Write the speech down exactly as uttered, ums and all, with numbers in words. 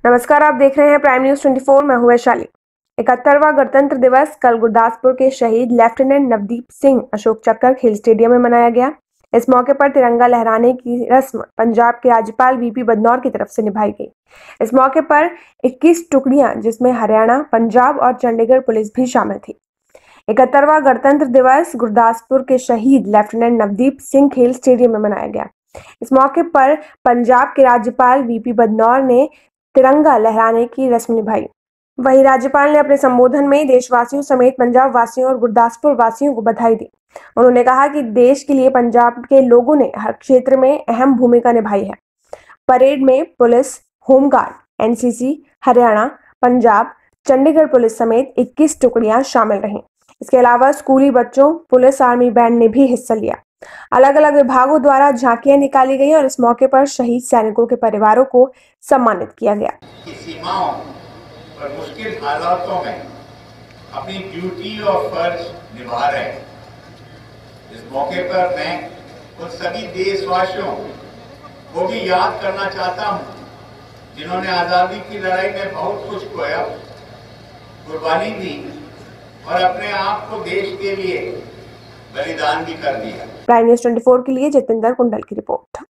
नमस्कार, आप देख रहे हैं प्राइम न्यूज चौबीस। मैं हूं वैशाली। इकहत्तरवां गणतंत्र दिवस कल गुरदासपुर के शहीद लेफ्टिनेंट नवदीप सिंह अशोक चक्कर खेल स्टेडियम में मनाया गया। इस मौके पर तिरंगा लहराने की रस्म पंजाब के राज्यपाल वीपी बदनौर की तरफ से निभाई गई। इस मौके पर इक्कीस टुकड़ियां जिसमें हरियाणा, पंजाब और चंडीगढ़ पुलिस भी शामिल थी। इकहत्तरवां गणतंत्र दिवस गुरदासपुर के शहीद लेफ्टिनेंट नवदीप सिंह खेल स्टेडियम में मनाया गया। इस मौके पर पंजाब के राज्यपाल वीपी बदनौर ने तिरंगा लहराने की रस्म निभाई। वहीं राज्यपाल ने अपने संबोधन में देशवासियों समेत पंजाब वासियों और गुरदासपुर वासियों को बधाई दी। उन्होंने कहा कि देश के लिए पंजाब के लोगों ने हर क्षेत्र में अहम भूमिका निभाई है। परेड में police, home guard, NCC, Haryana, Punjab, Chandigarh police समेत इक्कीस टुकड़ियां शामिल रहीं। इसके अलावा स्कूली बच्चों, पुलिस, आर्मी बैंड ने भी हिस्सा लिया। अलग अलग विभागों द्वारा झांकियां निकाली गई और इस मौके पर शहीद सैनिकों के परिवारों को सम्मानित किया गया। सीमाओं और मुश्किल हालातों में अपनी ड्यूटी और फर्ज निभा रहे हैं। इस मौके पर मैं उन सभी देशवासियों को भी याद करना चाहता हूं जिन्होंने आजादी की लड़ाई में बहुत कुछ खोया, कुर्बानी दी और अपने आप को देश के लिए बलिदान भी कर दिया। प्राइम न्यूज चौबीस के लिए जितेंद्र कुंडल की रिपोर्ट।